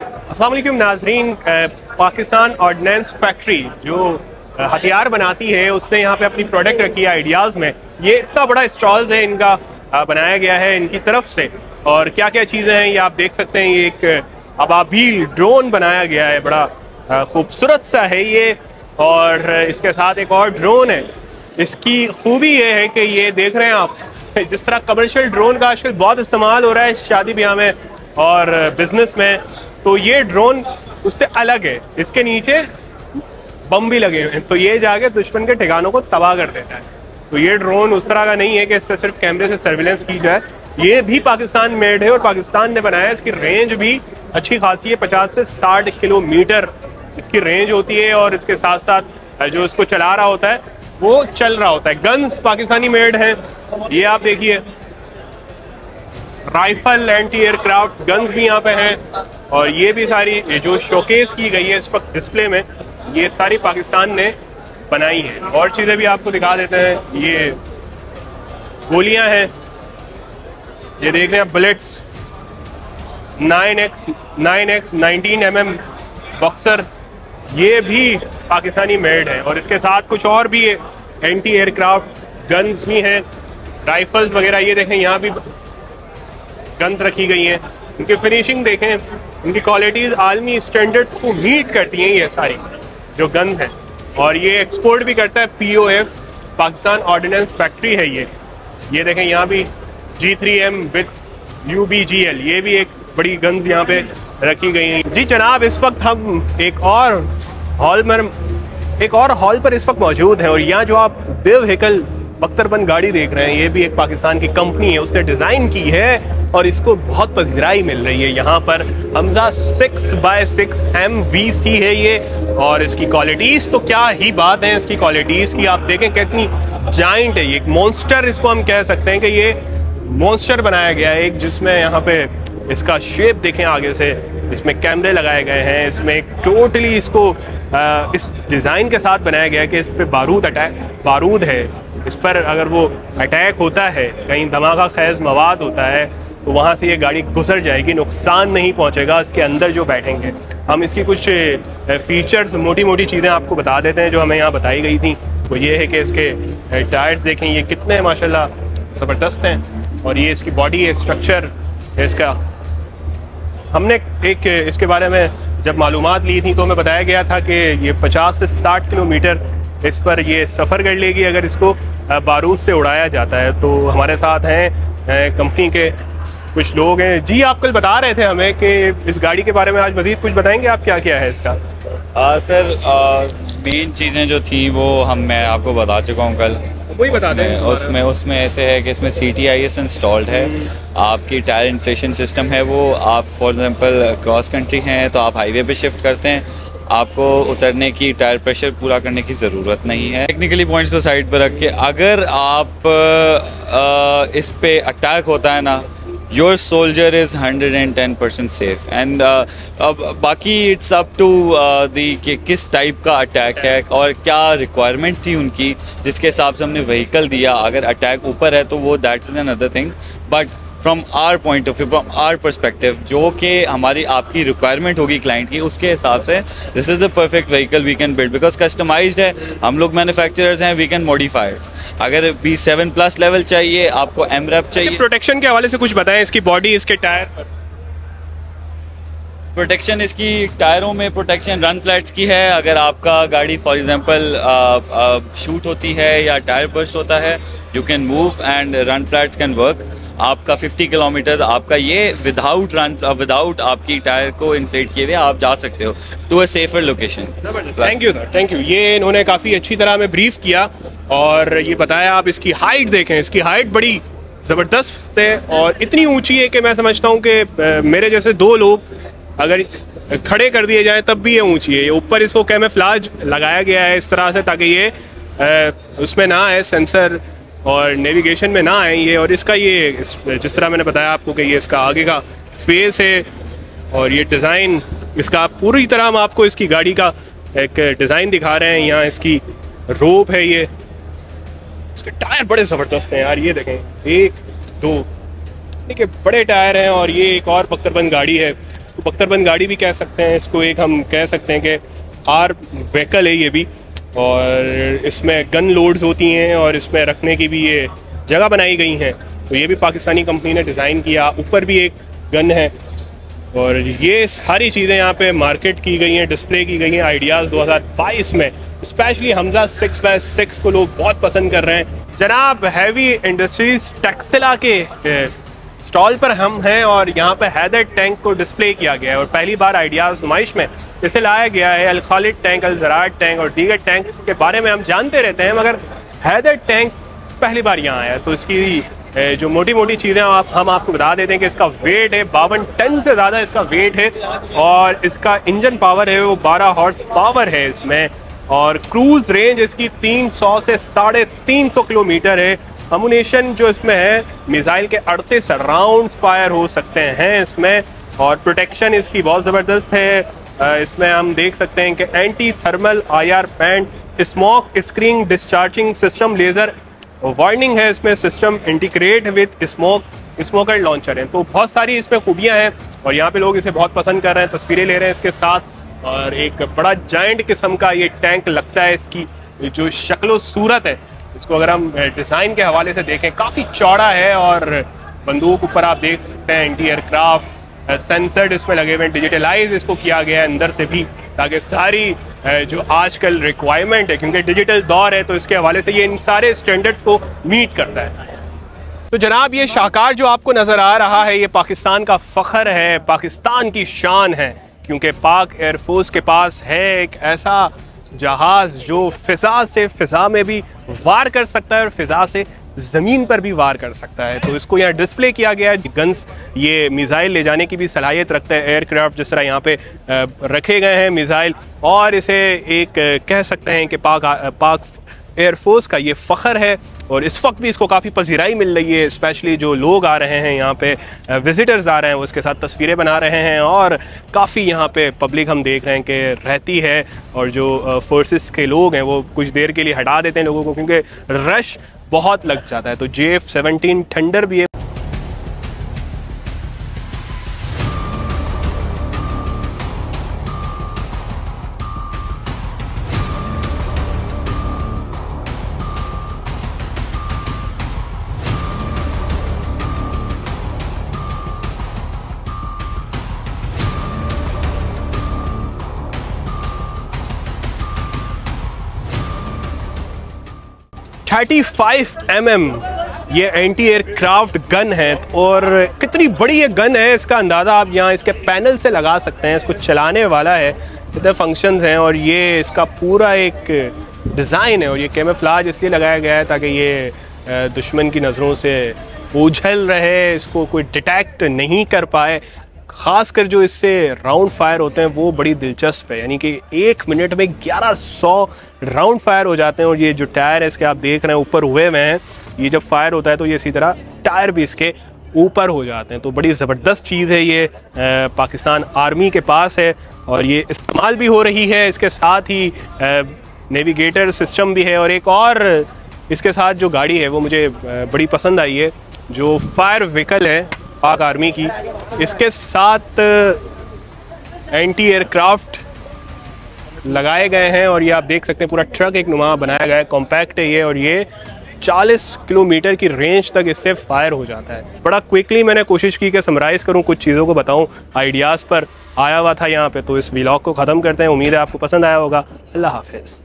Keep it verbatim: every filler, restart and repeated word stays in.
अस्सलाम वालेकुम नाजरीन। पाकिस्तान ऑर्डिनेंस फैक्ट्री जो हथियार बनाती है उसने यहाँ पे अपनी प्रोडक्ट रखी है आइडियाज़ में। ये इतना बड़ा स्टॉल्स है इनका बनाया गया है इनकी तरफ से, और क्या क्या चीज़ें हैं ये आप देख सकते हैं। ये एक अबाबील ड्रोन बनाया गया है, बड़ा खूबसूरत सा है ये, और इसके साथ एक और ड्रोन है। इसकी खूबी ये है कि ये देख रहे हैं आप, जिस तरह कमर्शियल ड्रोन का आजकल बहुत इस्तेमाल हो रहा है शादी ब्याह में और बिजनेस में, तो ये ड्रोन उससे अलग है। इसके नीचे बम भी लगे हुए हैं, तो ये जाके दुश्मन के ठिकानों को तबाह कर देता है। तो ये ड्रोन उस तरह का नहीं है कि इससे सिर्फ कैमरे से सर्विलेंस की जाए, ये भी पाकिस्तान मेड है और पाकिस्तान ने बनाया है। इसकी रेंज भी अच्छी खासी है, पचास से साठ किलोमीटर इसकी रेंज होती है, और इसके साथ साथ जो इसको चला रहा होता है वो चल रहा होता है। गन्स पाकिस्तानी मेड हैं, ये आप देखिए, राइफल, एंटी एयरक्राफ्ट गन्स भी यहाँ पे हैं, और ये भी सारी जो शोकेस की गई है इस वक्त डिस्प्ले में, ये सारी पाकिस्तान ने बनाई हैं। और चीज़ें भी आपको दिखा देते हैं। ये गोलियां हैं, ये देख रहे हैं bullets, nine x nine x nineteen M M boxer, ये भी पाकिस्तानी मेड है। और इसके साथ कुछ और भी है, एंटी एयरक्राफ्ट गन्स भी हैं, राइफल्स वगैरह। ये देखें यहाँ भी गन्स रखी गई हैं, इनकी फिनिशिंग देखें, इनकी क्वालिटीज़ आलमी स्टैंडर्ड्स को मीट करती हैं ये सारी जो गन्स हैं। और ये एक्सपोर्ट भी करता है P O F, Pakistan ordnance factory है ये। ये देखें यहाँ भी G three M with U B G L, ये भी एक बड़ी गन्स यहाँ पे रखी गई हैं। जी जनाब, इस वक्त हम एक और हॉल में एक और हॉल पर इस वक्त मौजूद हैं, और यहाँ जो आप देव हेकल बख्तरबंद गाड़ी देख रहे हैं, ये भी एक पाकिस्तान की कंपनी है, उसने डिज़ाइन की है और इसको बहुत पजीराई मिल रही है। यहाँ पर Hamza six by six M V C है ये, और इसकी क्वालिटीज़ तो क्या ही बात है। इसकी क्वालिटीज़ की आप देखें कितनी जाइंट है, ये एक मॉन्स्टर इसको हम कह सकते हैं कि ये मॉन्स्टर बनाया गया है एक, जिसमें यहाँ पे इसका शेप देखें आगे से, इसमें कैमरे लगाए गए हैं, इसमें टोटली इसको आ, इस डिज़ाइन के साथ बनाया गया है कि इस पर बारूद अटैक बारूद है, इस पर अगर वो अटैक होता है, कहीं धमाका खैज मवाद होता है, तो वहाँ से ये गाड़ी गुजर जाएगी, नुकसान नहीं पहुँचेगा इसके अंदर जो बैठेंगे। हम इसकी कुछ फीचर्स, मोटी मोटी चीज़ें आपको बता देते हैं जो हमें यहाँ बताई गई थी। वो ये है कि इसके टायर्स देखें, ये कितने माशाल्लाह ज़बरदस्त हैं, और ये इसकी बॉडी है, स्ट्रक्चर है इसका। हमने एक इसके बारे में जब मालूमात ली थी तो हमें बताया गया था कि ये पचास से साठ किलोमीटर इस पर ये सफ़र कर लेगी अगर इसको बारूद से उड़ाया जाता है। तो हमारे साथ हैं कंपनी के कुछ लोग हैं। जी आप कल बता रहे थे हमें कि इस गाड़ी के बारे में, आज मज़ीद कुछ बताएंगे आप, क्या क्या है इसका? आ, सर मेन चीज़ें जो थी वो हम मैं आपको बता चुका हूँ कल, वही बता दें। उसमें उसमें ऐसे है कि इसमें C T I S installed है, आपकी टायर इन्फ्लेशन सिस्टम है वो, आप फॉर एग्जांपल क्रॉस कंट्री हैं तो आप हाईवे पे शिफ्ट करते हैं, आपको उतरने की टायर प्रेशर पूरा करने की ज़रूरत नहीं है। टेक्निकली पॉइंट्स को साइड पर रख के अगर आप आ, इस पे अटैक होता है ना, your soldier is hundred and ten percent safe. And अब बाकी इट्स अप टू दी कि किस टाइप का अटैक है और क्या रिक्वायरमेंट थी उनकी, जिसके हिसाब से हमने व्हीकल दिया। अगर अटैक ऊपर है तो वो that is another thing, but from our point of view, from our perspective, जो कि हमारी आपकी रिक्वायरमेंट होगी क्लाइंट की, उसके हिसाब से this is the perfect vehicle we can build, because customized है, हम लोग मैन्युफैक्चरर्स हैं, वी कैन मॉडिफाई। अगर बी सेवन प्लस लेवल चाहिए, आपको एम रैप चाहिए। प्रोटेक्शन के हवाले से कुछ बताएं, इसकी बॉडी, इसके टायर पर प्रोटेक्शन। इसकी टायरों में प्रोटेक्शन रन फ्लैट्स की है। अगर आपका गाड़ी फॉर एग्जांपल शूट होती है या टायर बर्स्ट होता है, you can move and run flats can work. आपका फिफ्टी किलोमीटर्स आपका ये विदाउट रन विदाउट आपकी टायर को इन्फ्लेट किए हुए आप जा सकते हो to a safer location. Thank you sir, thank you. ये इन्होंने काफ़ी अच्छी तरह में ब्रीफ किया और ये बताया। आप इसकी हाइट देखें, इसकी हाइट बड़ी ज़बरदस्त है और इतनी ऊंची है कि मैं समझता हूँ कि मेरे जैसे दो लोग अगर खड़े कर दिए जाए तब भी ये ऊंची है। ऊपर इसको कैमोफ्लेज लगाया गया है इस तरह से ताकि ये उसमें ना आए, सेंसर और नेविगेशन में ना आए ये। और इसका ये जिस तरह मैंने बताया आपको कि ये इसका आगे का फेस है और ये डिज़ाइन इसका पूरी तरह हम आपको इसकी गाड़ी का एक डिज़ाइन दिखा रहे हैं। यहाँ इसकी रोप है, ये इसके टायर बड़े ज़बरदस्त हैं यार। ये देखें, एक दो देखिए बड़े टायर हैं और ये एक और बख्तरबंद गाड़ी है, इसको बख्तरबंद गाड़ी भी कह सकते हैं इसको, एक हम कह सकते हैं कि आर व्हीकल है ये भी, और इसमें गन लोड्स होती हैं और इसमें रखने की भी ये जगह बनाई गई हैं। तो ये भी पाकिस्तानी कंपनी ने डिज़ाइन किया। ऊपर भी एक गन है और ये सारी चीज़ें यहाँ पे मार्केट की गई हैं, डिस्प्ले की गई हैं आइडियाज़ दो हज़ार बाईस में। Specially Hamza six by six को लोग बहुत पसंद कर रहे हैं। जनाब हैवी इंडस्ट्रीज टेक्सला के स्टॉल पर हम हैं और यहाँ पे हैदर टैंक को डिस्प्ले किया गया है और पहली बार आइडियाज़ नुमाइश में इसे लाया गया है। अल खालिद टैंक, अल ज़राअत टैंक और दीगर टैंक्स के बारे में हम जानते रहते हैं, मगर हैदर टैंक पहली बार यहाँ आया। तो इसकी जो मोटी मोटी चीज़ें आप हम आपको बता देते हैं कि इसका वेट है बावन टन से ज़्यादा इसका वेट है और इसका इंजन पावर है वो बारह हॉर्स पावर है इसमें, और क्रूज़ रेंज इसकी तीन सौ से साढ़े तीन सौ किलोमीटर है। अमुनेशन जो इसमें है मिसाइल के अड़तीस राउंड्स फायर हो सकते हैं इसमें, और प्रोटेक्शन इसकी बहुत ज़बरदस्त है। इसमें हम देख सकते हैं कि anti thermal I R band, smoke screen discharging system, laser warning है इसमें, system integrate with smoke smoker launcher है। तो बहुत सारी इसमें खूबियाँ हैं और यहाँ पे लोग इसे बहुत पसंद कर रहे हैं, तस्वीरें ले रहे हैं इसके साथ। और एक बड़ा जायंट किस्म का ये टैंक लगता है, इसकी जो शक्लो सूरत है इसको अगर हम डिज़ाइन के हवाले से देखें काफ़ी चौड़ा है, और बंदूक ऊपर आप देख सकते हैं एंटी एयरक्राफ्ट सेंसर्ड इसमें लगे हुए हैं, डिजिटलाइज इसको किया गया है अंदर से भी, ताकि सारी जो आजकल रिक्वायरमेंट है, क्योंकि डिजिटल दौर है तो इसके हवाले से ये इन सारे स्टैंडर्ड्स को मीट करता है। तो जनाब ये शाहकार जो आपको नज़र आ रहा है ये पाकिस्तान का फ़ख्र है, पाकिस्तान की शान है, क्योंकि पाक एयरफोर्स के पास है एक ऐसा जहाज़ जो फ़िज़ा से फ़िज़ा में भी वार कर सकता है और फ़िज़ा से ज़मीन पर भी वार कर सकता है। तो इसको यहाँ डिस्प्ले किया गया है। गन्स ये मिसाइल ले जाने की भी सलाहियत रखता है, एयरक्राफ्ट जिस तरह यहाँ पे रखे गए हैं मिसाइल, और इसे एक कह सकते हैं कि पाक पाक एयरफोर्स का ये फ़ख्र है। और इस वक्त भी इसको काफ़ी पजीराई मिल रही है, स्पेशली जो लोग आ रहे हैं यहाँ पे, विजिटर्स आ रहे हैं वो इसके साथ तस्वीरें बना रहे हैं, और काफ़ी यहाँ पे पब्लिक हम देख रहे हैं कि रहती है, और जो फोर्सेस के लोग हैं वो कुछ देर के लिए हटा देते हैं लोगों को क्योंकि रश बहुत लग जाता है। तो जे एफ सेवनटीन थंडर भी है। पैंतीस एम एम ये एंटी एयरक्राफ्ट गन है, और कितनी बड़ी ये गन है इसका अंदाज़ा आप यहाँ इसके पैनल से लगा सकते हैं। इसको चलाने वाला है, कितने फंक्शंस हैं, और ये इसका पूरा एक डिज़ाइन है, और ये कैमोफ्लेज इसलिए लगाया गया है ताकि ये दुश्मन की नज़रों से ओझल रहे, इसको कोई डिटेक्ट नहीं कर पाए। ख़ासकर जो इससे राउंड फायर होते हैं वो बड़ी दिलचस्प है, यानी कि एक मिनट में ग्यारह सौ राउंड फायर हो जाते हैं। और ये जो टायर है इसके आप देख रहे हैं ऊपर हुए हुए हैं, ये जब फायर होता है तो ये इसी तरह टायर भी इसके ऊपर हो जाते हैं। तो बड़ी ज़बरदस्त चीज़ है ये, आ, पाकिस्तान आर्मी के पास है और ये इस्तेमाल भी हो रही है। इसके साथ ही नेविगेटर सिस्टम भी है, और एक और इसके साथ जो गाड़ी है वो मुझे बड़ी पसंद आई है, जो फायर व्हीकल है पाक आर्मी की, इसके साथ एंटी एयरक्राफ्ट लगाए गए हैं, और ये आप देख सकते हैं पूरा ट्रक एक नुमा बनाया गया है, कॉम्पैक्ट है ये, और ये चालीस किलोमीटर की रेंज तक इससे फायर हो जाता है। बड़ा क्विकली मैंने कोशिश की कि समराइज़ करूं, कुछ चीज़ों को बताऊं, आइडियाज़ पर आया हुआ था यहाँ पे। तो इस व्लॉग को ख़त्म करते हैं, उम्मीद है आपको पसंद आया होगा। अल्लाह हाफ़िज़।